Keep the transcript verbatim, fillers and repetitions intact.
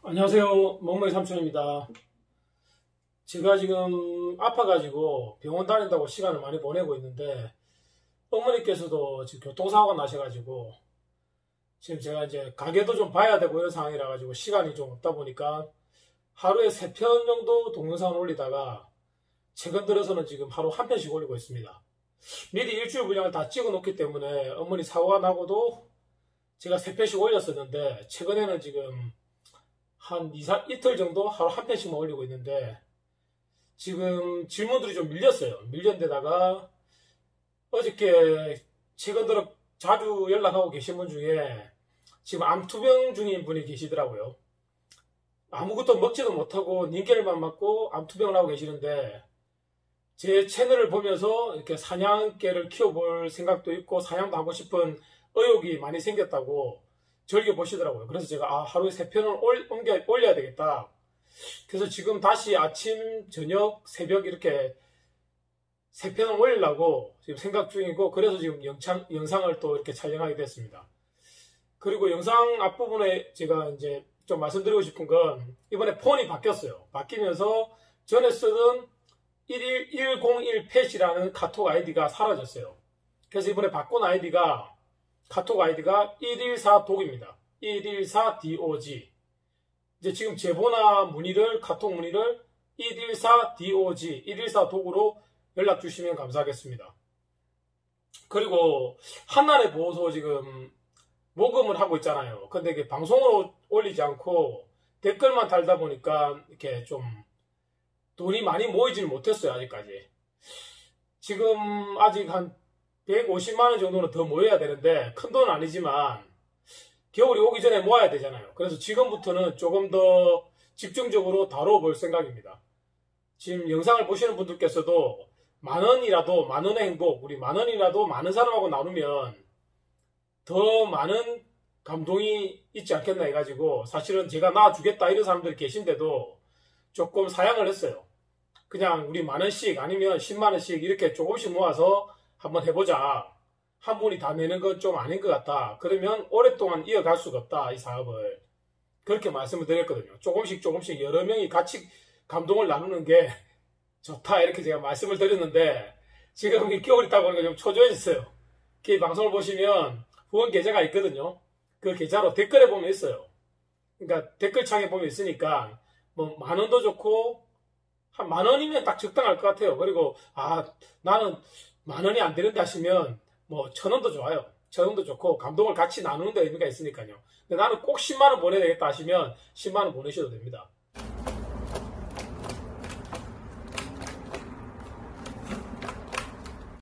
안녕하세요. 먹먹이 삼촌입니다. 제가 지금 아파가지고 병원 다닌다고 시간을 많이 보내고 있는데 어머니께서도 지금 교통사고가 나셔가지고 지금 제가 이제 가게도 좀 봐야 되고 이런 상황이라 가지고 시간이 좀 없다 보니까 하루에 세 편 정도 동영상을 올리다가 최근 들어서는 지금 하루 한 편씩 올리고 있습니다. 미리 일주일 분량을 다 찍어 놓기 때문에 어머니 사고가 나고도 제가 세 편씩 올렸었는데 최근에는 지금 한 이, 삼, 이틀 정도 하루 한 편씩만 올리고 있는데 지금 질문들이 좀 밀렸어요. 밀렸는데다가 어저께 최근 들어 자주 연락하고 계신 분 중에 지금 암투병 중인 분이 계시더라고요. 아무것도 먹지도 못하고 닌겔만 맞고 암투병을 하고 계시는데 제 채널을 보면서 이렇게 사냥개를 키워볼 생각도 있고 사냥도 하고 싶은 의욕이 많이 생겼다고 즐겨보시더라고요. 그래서 제가 아, 하루에 세 편을 올, 옮겨, 올려야 되겠다. 그래서 지금 다시 아침, 저녁, 새벽 이렇게 세 편을 올리려고 지금 생각 중이고 그래서 지금 영상, 영상을 또 이렇게 촬영하게 됐습니다. 그리고 영상 앞부분에 제가 이제 좀 말씀드리고 싶은 건 이번에 폰이 바뀌었어요. 바뀌면서 전에 쓰던 일일일공일 펫이라는 카톡 아이디가 사라졌어요. 그래서 이번에 바꾼 아이디가 카톡 아이디가 일일사 독입니다. 일일사 독. 이제 지금 제보나 문의를, 카톡 문의를 일일사 독, 일일사 독으로 연락 주시면 감사하겠습니다. 그리고 한나라의 보호소 지금 모금을 하고 있잖아요. 근데 이게 방송으로 올리지 않고 댓글만 달다 보니까 이렇게 좀 돈이 많이 모이질 못했어요, 아직까지. 지금 아직 한 백오십만 원 정도는 더 모여야 되는데 큰 돈은 아니지만 겨울이 오기 전에 모아야 되잖아요. 그래서 지금부터는 조금 더 집중적으로 다뤄볼 생각입니다. 지금 영상을 보시는 분들께서도 만 원이라도, 만 원의 행복, 우리 만 원이라도 많은 사람하고 나누면 더 많은 감동이 있지 않겠나 해가지고 사실은 제가 놔주겠다 이런 사람들이 계신데도 조금 사양을 했어요. 그냥 우리 만 원씩 아니면 십만 원씩 이렇게 조금씩 모아서 한번 해보자. 한 분이 다 내는 건 좀 아닌 것 같다. 그러면 오랫동안 이어갈 수가 없다. 이 사업을. 그렇게 말씀을 드렸거든요. 조금씩 조금씩 여러 명이 같이 감동을 나누는 게 좋다. 이렇게 제가 말씀을 드렸는데 지금 겨울이 있다 보니까 좀 초조해졌어요. 그 방송을 보시면 후원 계좌가 있거든요. 그 계좌로 댓글에 보면 있어요. 그러니까 댓글창에 보면 있으니까 뭐 만 원도 좋고 한 만 원이면 딱 적당할 것 같아요. 그리고 아 나는 만 원이 안 되는데 하시면 뭐 천 원도 좋아요. 천 원도 좋고 감동을 같이 나누는 데 의미가 있으니까요. 근데 나는 꼭 십만 원 보내야 되겠다 하시면 십만 원 보내셔도 됩니다.